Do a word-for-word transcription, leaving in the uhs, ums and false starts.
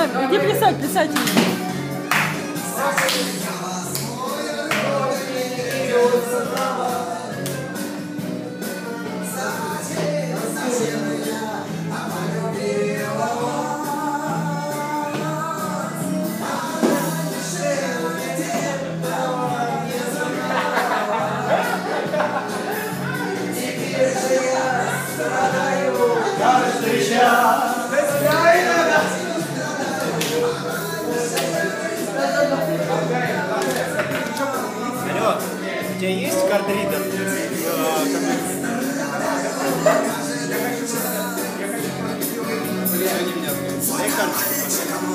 Давай, иди плясать, плясать. Алло, у тебя есть карт-ридер? Дай карточку.